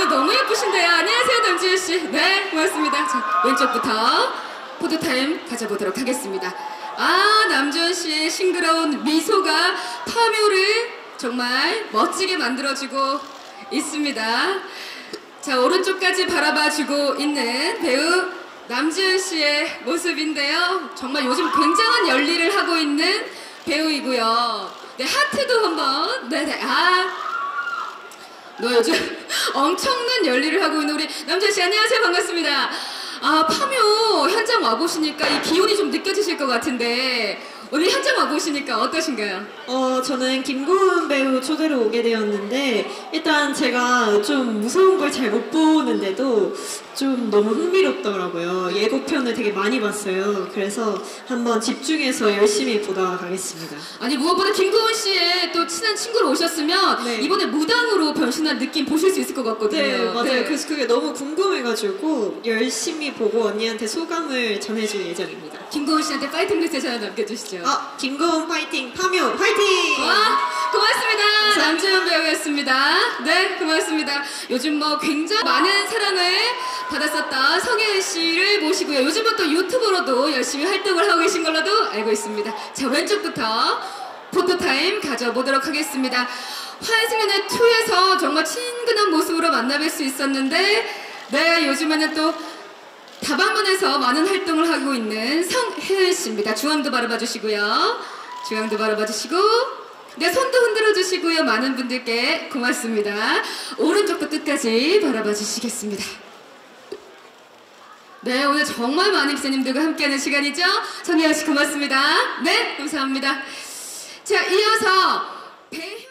오늘 너무 예쁘신데요. 안녕하세요, 남지현 씨. 네, 고맙습니다. 자, 왼쪽부터 포토타임 가져보도록 하겠습니다. 아, 남지현 씨의 싱그러운 미소가 파묘를 정말 멋지게 만들어주고 있습니다. 자, 오른쪽까지 바라봐주고 있는 배우 남지현 씨의 모습인데요. 정말 요즘 굉장한 열일을 하고 있는 배우이고요. 네, 하트도 한번. 네네. 너 요즘 엄청난 열일을 하고 있는 우리 남지현 씨, 안녕하세요. 반갑습니다. 아, 파묘 현장 와보시니까 이 기운이 좀 느껴지실 것 같은데 오늘 현장 와보시니까 어떠신가요? 저는 김고은 배우 초대로 오게 되었는데 일단 제가 좀 무서운 걸 잘 못 보는데도 좀 너무 흥미롭더라고요. 예고편을 되게 많이 봤어요. 그래서 한번 집중해서 열심히 보다 가겠습니다. 아니, 무엇보다 김고은 씨의 또 친한 친구로 오셨으면 네. 이번에 무당으로 변신한 느낌 보실 수 있을 것 같거든요. 네, 맞아요. 네. 그래서 그게 너무 궁금해가지고 열심히 보고 언니한테 소감을 전해줄 예정입니다. 김고은 씨한테 파이팅 메시지 하나 남겨주시죠. 김고은 파이팅! 파묘 파이팅! 와, 고맙습니다. 남지현 배우였습니다. 네, 고맙습니다. 요즘 뭐 굉장히 많은 사랑을 받았었던 성혜은 씨를 모시고요. 요즘은 또 유튜버로도 열심히 활동을 하고 계신 걸로도 알고 있습니다. 자, 왼쪽부터 포토타임 가져보도록 하겠습니다. 환승연애 2에서 정말 친근한 모습으로 만나뵐 수 있었는데, 네, 요즘에는 또 다방문에서 많은 활동을 하고 있는 성혜은 씨입니다. 중앙도 바라봐 주시고요. 중앙도 바라봐 주시고, 네, 손도 흔들어 주시고요. 많은 분들께 고맙습니다. 오른쪽도 끝까지 바라봐 주시겠습니다. 네, 오늘 정말 많은 기자님들과 함께하는 시간이죠. 성혜은 씨 고맙습니다. 네, 감사합니다. 자, 이어서